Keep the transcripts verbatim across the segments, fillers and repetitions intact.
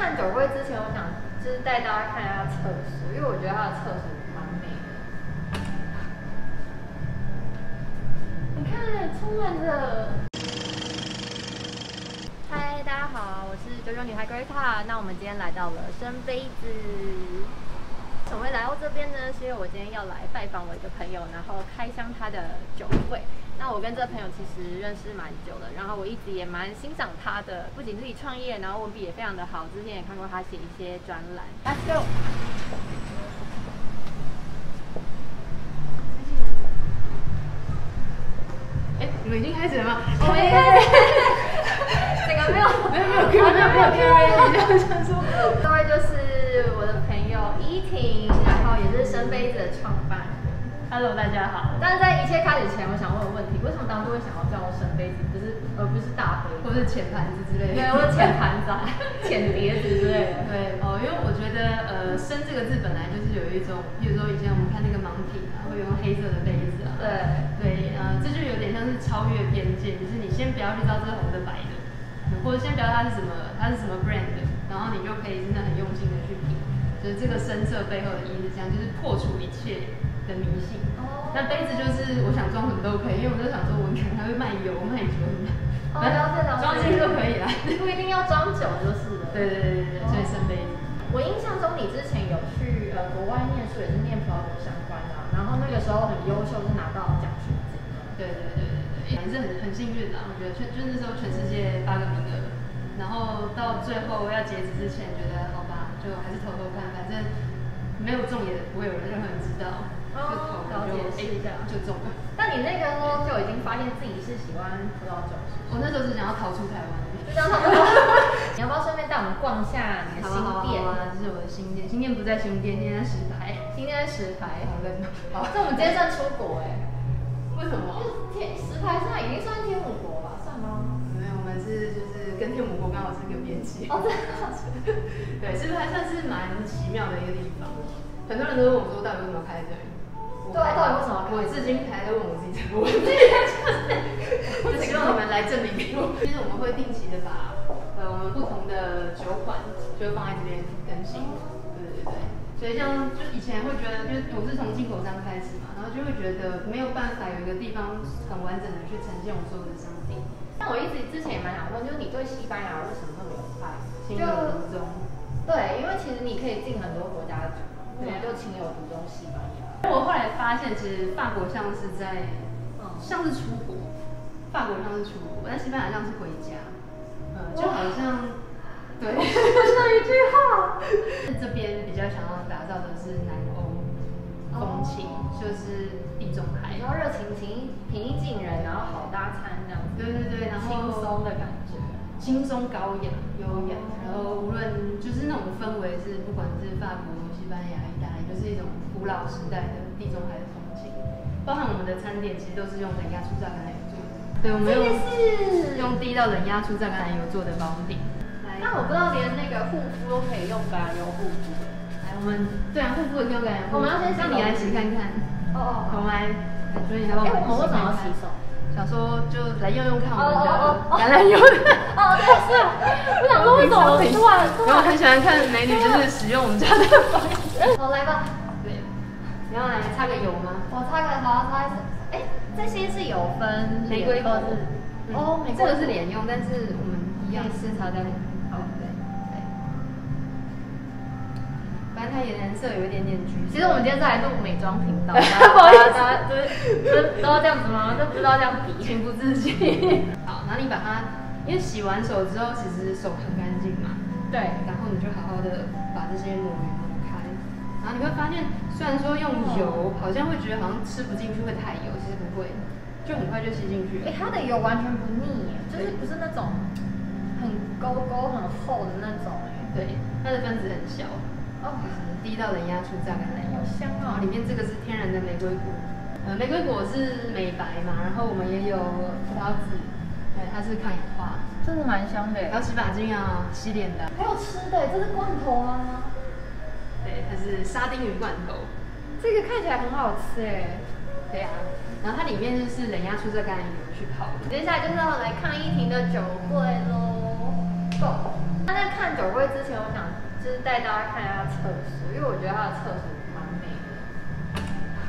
看酒柜之前，我想就是带大家看一下厕所，因为我觉得它的厕所蛮美的。你看，充满着。嗨，大家好，我是九九女孩 Greta。那我们今天来到了生杯子。为什么会来到这边呢？是因为我今天要来拜访我一个朋友，然后开箱他的酒柜。那我跟这个朋友其实认识蛮久的，然后我一直也蛮欣赏他的，不仅自己创业，然后文笔也非常的好。之前也看过他写一些专栏。Let's go。 哎，你们已经开始了吗？ 我们已经开始。整个没有没有没有 Q 没有没有 Q A， 这样想说。 各位就是我的朋友依婷，然后也是生杯子的创办人。 Hello， 大家好。 但是在一切开始前，我想问个问题：为什么当初会想要叫我生杯子，不是而不是大杯， 或是浅盘子之类的？ 对，或者浅盘子、浅碟子之类的。 对哦，因为我觉得呃，生这个字本来就是有一种，比如说以前我们看那个盲品啊，会用黑色的杯子啊。 对对，呃，这就有点像是超越边界，就是你先不要去知道这是红的白的，或者先不要它是什么，它是什么 brand 的，然后你就可以真的很用心的去品，就是这个深色背后的意义是这样，就是破除一切的迷信。哦。那杯子就是我想装什么都可以，因为我就想说我可能还会卖油、卖酒什么的。 哦，了解了解。 装进去都可以啦， 不一定要装酒就是了。 对对对对对，所以生杯子。 我印象中你之前有去呃国外念书，也是念葡萄酒相关的、啊，然后那个时候很优秀，是拿到奖学金。 对对对对对，还是很很幸运的、啊，我觉得全就那时候全世界八个名额，然后到最后要截止之前，觉得好吧，就还是偷偷看，反正没有中也不会有任何人知道，就投了解试一下就中了。 但你那个时候就已经发现自己是喜欢葡萄酒， 我那时候是想要逃出台湾。 就这样逃出。你要不要顺便带我们逛一下你的新店？ 好啊，这是我的新店，新店不在新店，现在在石牌。 新店在石牌。 好冷。好， 这我们今天算出国哎、欸。 为什么？ 天石牌现在已经算天母国吧？算吗？ 没有，我们是就是跟天母国刚好是一个边界。 哦，真的。 对，石牌算是蛮奇妙的一个地方。很多人都问我说，到底为什么开这里？ 对，到底为什么？ 我至今还在问我自己这个问题。就希望你们来证明给我。其实我们会定期的把呃我们不同的酒款就会放在这边更新。对对对。所以像就以前会觉得，就是我是从进口商开始嘛，然后就会觉得没有办法有一个地方很完整的去呈现我所有的商品。 但我一直之前也蛮想问，就是你对西班牙为什么那么有爱？ 情有独钟。 对，因为其实你可以进很多国家的酒，对，就情有独钟西班牙。 我后来发现，其实法国像是在，嗯，像是出国，法国像是出国，但西班牙像是回家，嗯，就好像，对， 这一句话。 这边比较想要打造的是南欧风情，哦、就是地中海， 然后热情、平平易近人，然后好搭餐这样子。 对对对，然后轻松的感觉， 轻松高雅、优雅，然后无论就是那种氛围是，不管是法国、西班牙、意大利，就是一种古老时代的地中海的风情，包含我们的餐点其实都是用冷压初榨橄榄油做的。对，我们用用滴到冷压初榨橄榄油做的包饼。 那我不知道连那个护肤都可以用橄榄油护肤。 来，我们对啊，护肤也可以用橄榄油。 我们要先， 让你来洗看看。 哦哦， 我们来，所以你来帮我们洗看看。 哎，我们为什么要洗手？ 想说就来用用看我们的橄榄油。 哦，对是。我想说为什么突然突然。 我很喜欢看美女就是使用我们家的保养品。 好，来吧。 对。你要来擦个油吗？ 我擦个好，擦一次。哎，这些是有分玫瑰或是哦， 这个是脸用，但是我们一样是擦在。好，对对。反正它颜色有一点点橘。 其实我们今天是来录美妆频道，不好意思，就是都要这样子吗？都不知道这样比， 情不自禁。好，然后你把它，因为洗完手之后，其实手很干净嘛。 对。 然后你就好好的把这些抹匀抹开，然后你会发现，虽然说用油，好像会觉得好像吃不进去会太油，其实不会，就很快就吸进去。 哎，它的油完全不腻，就是不是那种很勾勾很厚的那种。 对，它的分子很小。哦，就是滴到冷压初榨橄榄油， 香啊！ 然后里面这个是天然的玫瑰果，呃，玫瑰果是美白嘛，然后我们也有葡萄籽，对，它是抗氧化， 真的蛮香的。 还有洗发精啊，洗脸的。 还有吃的，这是罐头啊。 对，它是沙丁鱼罐头。 这个看起来很好吃哎。 对啊，然后它里面就是冷压初榨橄榄油去泡的。 接下来就是要来看依婷的酒柜喽。Go。 那在看酒柜之前，我想就是带大家看一下厕所，因为我觉得它的厕所蛮美的。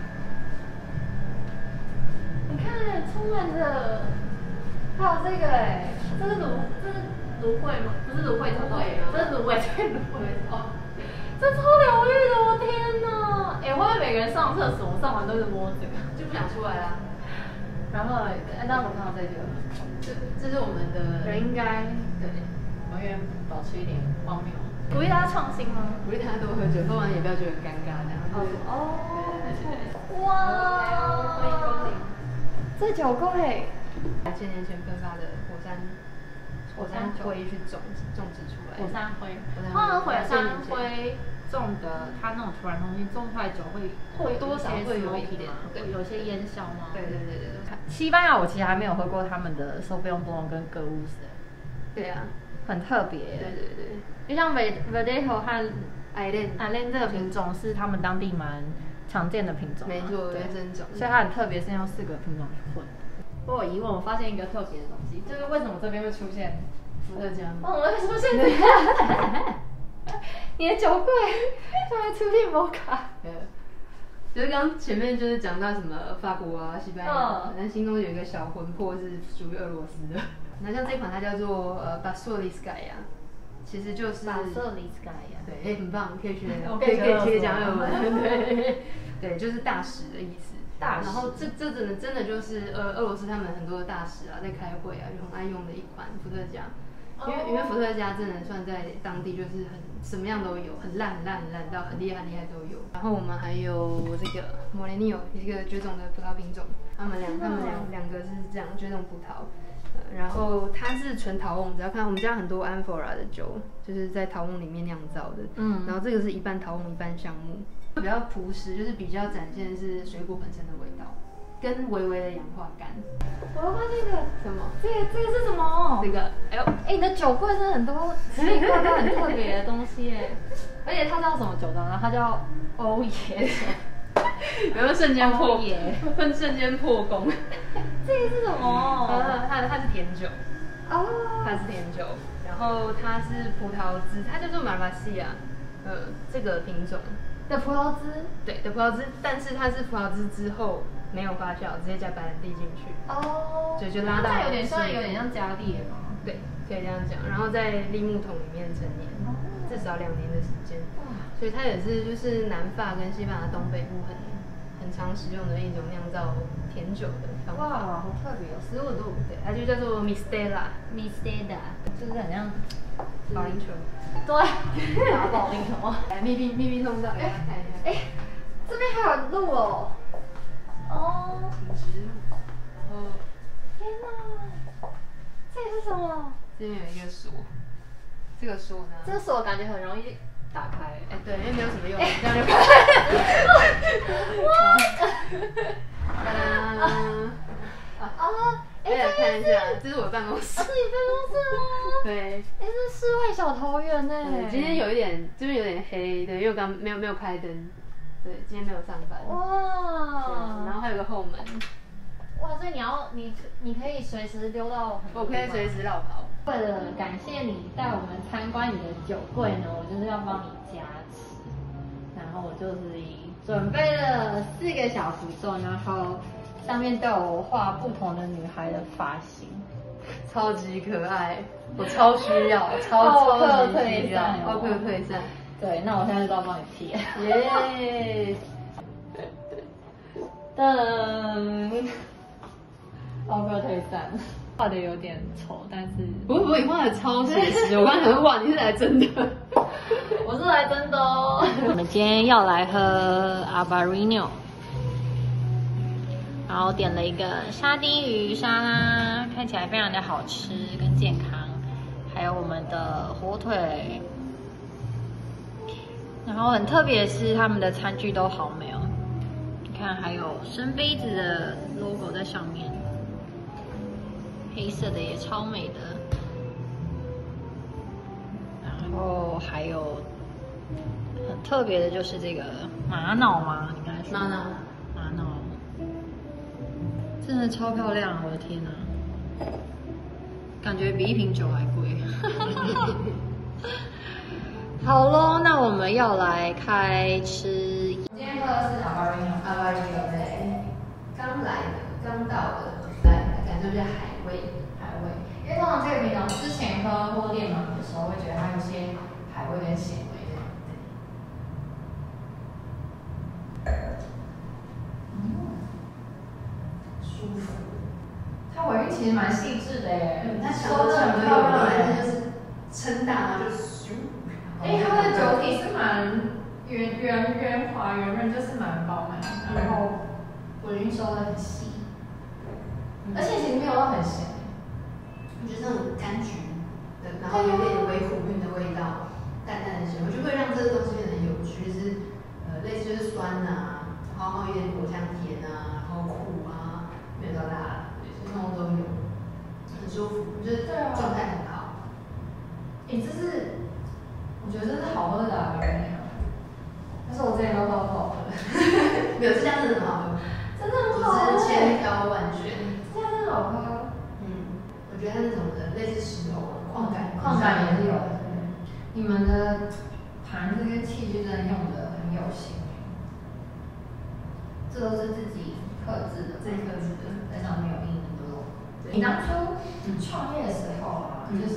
你看，充满着，还有这个哎，这是芦，这是芦荟吗？不是芦荟头，这是芦荟，这是芦荟哦。这超疗愈的，我天哪！哎、欸，会不会每个人上厕所上完都是摸这个， 就不想出来啦？ 然后，哎，那我看到这个， 这这是我们的人应该对， 永远保持一点荒谬。鼓励大家创新吗？ 鼓励大家多喝酒，喝完也不要觉得很尴尬这样。 哦哦， 对对对。 哇！欢迎光临。这酒柜， 千年前分发的火山火山灰去种种植出来。 火山灰，通常火山灰种的，它那种土壤东西种出来酒会会多少会有一点， 对，有些烟硝吗？ 对对对对对。 西班牙我其实还没有喝过他们的 Sauvignon Blanc 跟格乌斯。 对啊， 很特别。对对对，就像 Verdejo 和 Ailen Ailen 这个品种是他们当地蛮常见的品种， 没错，原生种， 所以它很特别，是用四个品种去混。我有疑问，我发现一个特别的东西，就是为什么这边会出现伏特加？ 哦，会出现这个？你的酒柜居然出现摩卡？ 对，就是刚前面就是讲到什么法国啊、西班牙，但心中有一个小魂魄是属于俄罗斯的。那像这款它叫做呃巴索里斯盖亚，其实就是巴索里斯盖亚， 对，很棒，可以学， 可以可以可以讲俄文，对，对，就是大使的意思。 大使。 然后这这真的真的就是呃俄罗斯他们很多的大使啊，在开会啊就很爱用的一款伏特加。因为因为伏特加真的算在当地就是很什么样都有，很烂很烂很烂到很厉害很厉害都有。然后我们还有这个莫雷尼奥，一个绝种的葡萄品种，他们两他们两两个是这样绝种葡萄。呃、然后它是纯陶瓮，只要看我们家很多安佛拉的酒，就是在陶瓮里面酿造的。嗯。然后这个是一半陶瓮一半橡木，比较朴实，就是比较展现是水果本身的味道。跟微微的氧化干。 我要看这个什么？ 这个这个是什么？ 这个，哎呦， 哎，你的酒柜是很多奇奇怪怪很特别的东西耶，而且它叫什么酒庄呢？它叫欧爷酒。 有没有瞬间破？会瞬间破功。 这个是什么？ 它它它是甜酒。 哦。 它是甜酒，然后它是葡萄汁，它叫做马拉西亚，呃，这个品种的葡萄汁。 对的葡萄汁，但是它是葡萄汁之后。没有发酵，直接加白兰地进去。哦，所以就拉到。 它有点像，有点像加烈嘛。 对，可以这样讲。然后在栗木桶里面陈年，哦、至少两年的时间。哇，所以它也是就是南法跟西班牙东北部很很常使用的一种酿造甜酒的方法。 哇，好特别哦，十五度。 对，它就叫做 Mistela。Mistela， 就是很像保龄球。 对，打保龄球。 来，秘密秘密通道，给大家看一下。 哎，这边还有路哦。哦， 挺直，然后天哪，这是什么？ 这边有一个锁，这个锁呢？ 这个锁感觉很容易打开。 哎，对，因为没有什么用，这样就开了。哇！哒啊！大家看一下，这是我的办公室。 是你办公室吗？ 对。 哎，这世外小桃源呢。 今天有一点，这边有点黑，对，因为我刚没有没有开灯。对，今天没有上班。哇！然后还有个后门。 哇，所以你要你你可以随时溜到很多地方。 我可以随时绕跑。 为了感谢你带我们参观你的酒柜呢，我就是要帮你加持。然后我就是以准备了四个小符咒，然后上面都有画不同的女孩的发型， 超级可爱，我超需要，超超级需要，奥克退散。 对，那我现在就要帮你贴。 耶！ 噔，奥克退散，画的有点丑，但是不会不会，你画的超写实。我刚才想说，哇，你是来真的？ 我是来真的哦。我们今天要来喝 Albarino， 然后点了一个沙丁鱼沙拉，看起来非常的好吃跟健康，还有我们的火腿。然后很特别的是，他们的餐具都好美哦！你看，还有深杯子的 logo 在上面，黑色的也超美的。然后还有很特别的就是这个玛瑙吗？你刚才说玛瑙， 玛瑙，真的超漂亮！我的天哪，感觉比一瓶酒还贵。 好咯，那我们要来开吃。 今天喝的是阿巴瑞诺，阿巴瑞诺对，刚来的，刚到的，来感受一下海味，海味。因为通常这个品种之前喝或练马的时候，会觉得它有些海味跟咸味这样。嗯，舒服。它尾韵其实蛮细致的耶，嗯，它收的很漂亮，但是就是撑大，然后就咻。哎，它的酒体是蛮圆圆圆滑圆润，就是蛮饱满，然后尾韵收的很细，而且其实没有到很咸，我觉得那种柑橘的，然后有点微苦韵的味道，淡淡的咸味，就会让这个东西变得很有趣，就是呃类似就是酸啊，然后有点果香甜啊，然后苦啊，没有到辣，对，通通都有，很舒服，我觉得状态很好。哎，这是。我觉得这是好喝的啊，但是我之前都喝不好喝。没有，这家真的很好喝，真的很好喝，千挑万选。这家真的好喝。嗯，我觉得它那种的类似石头矿感，矿感也是有的。你们的盘子跟器具真的用的很有心，这都是自己刻制的，自己刻制的，在上面有印很多。你当初创业的时候啊，就是。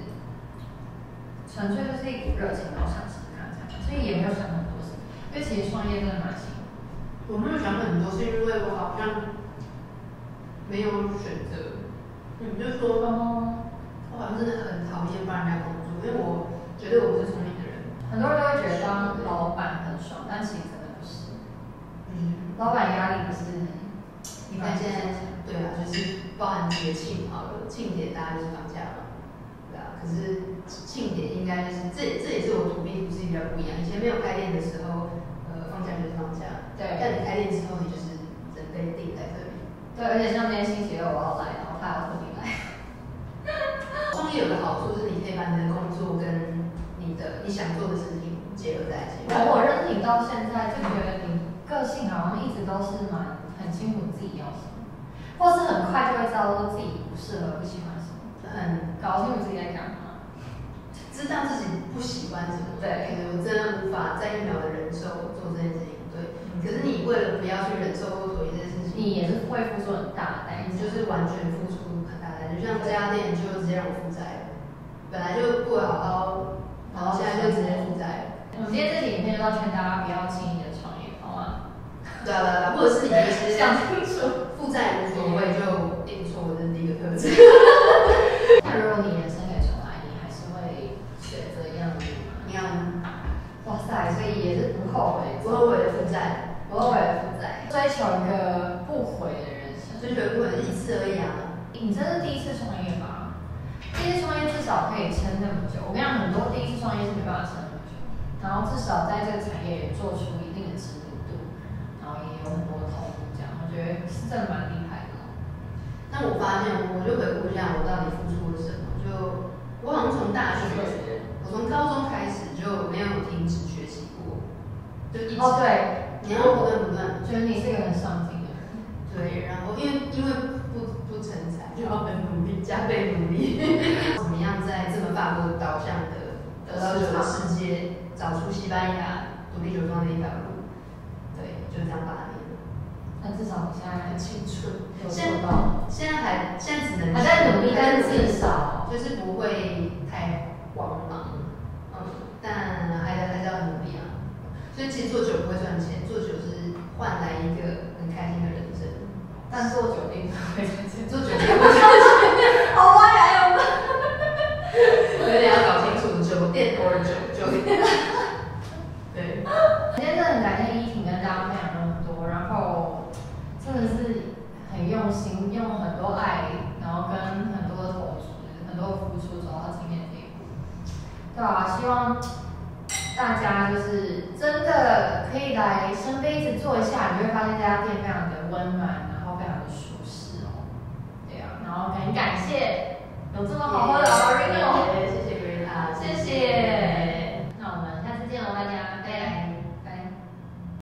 纯粹就是一股热情，然后想试试看这样，所以也没有想很多事。因为其实创业真的蛮辛苦。我没有想很多，是因为我好像没有选择。嗯，就是说，哦，我好像真的很讨厌帮人家工作，因为我觉得我不是聪明的人。很多人都会觉得当老板很爽，但其实真的不是。嗯，老板压力不是。你看现在，对啊，就是包含节庆好了，庆典大家就是放假嘛。可是庆典应该就是这这也是我土地土地比较不一样。以前没有开店的时候，呃，放假就是放假。对。但你开店之后，你就是人被定在这里。对，而且像今天星期六我要来，然后他要特地来。创业有个好处是，你可以把你的工作跟你的你想做的事情结合在一起。我认识你到现在，就觉得你个性好像一直都是蛮很清楚自己要什么，或是很快就会知道说自己不适合、不喜欢什么。很搞清楚自己在干嘛，知道自己不喜欢什么。对，可能我真的无法在一秒的忍受做这件事情。对，嗯、可是你为了不要去忍受或妥协这件事情，你也是会付出很大的代价，你就是完全付出很大的代价。就像这家店就直接让我负债了，本来就过得好好，然后现在就直接负债了。我们今天这期影片就要劝大家不要轻易的创业，好吗？对啊，对啊，或者是你其实想清楚，负债无所谓，就定错，这是第一个特质。那如果你人生可以重来，你还是会选择一样的路吗？一样吗？哇塞，所以也是不后悔，不后悔的负债，不后悔的负债，追求一个不悔的人生，追求不悔一次而已啊！你真是第一次创业吧？第一次创业至少可以撑那么久。我跟你讲，很多第一次创业是没办法撑那么久，然后至少在这个产业也做出一定的知名度，然后也有很多投入，这样我觉得是真的蛮厉害的。但我发现，我就回顾一下我到底付出了什么。就我好像从大学，我从高中开始就没有停止学习过，就一直。哦，对，你要不断不断。觉得你是一个很上进的人。对，然后因为因为不不成才，就要很努力，加倍努力。怎么样在这么法国导向的得到酒的世界，找出西班牙独立酒庄的一条路？对，就这样八年。但至少你现在很青春，有做到。现在还现在只能还在努力，但是至少就是不会太慌忙，嗯，但还还是要努力啊。所以其实做酒不会赚钱，做酒是换来一个很开心的人生。但做酒店会赚钱，做酒店会赚钱，好歪呀！有点要搞清楚酒店 or 酒酒店。对，今天真的很感谢依婷跟大家分享那么多，然后真的是很用心，用很多爱，然后跟很多的投资、很多的付出走到今天这一步。对啊，希望大家就是真的可以来深杯子坐一下，你会发现这家店非常的温暖，然后非常的舒适哦。对啊，然后很感谢有这么好喝的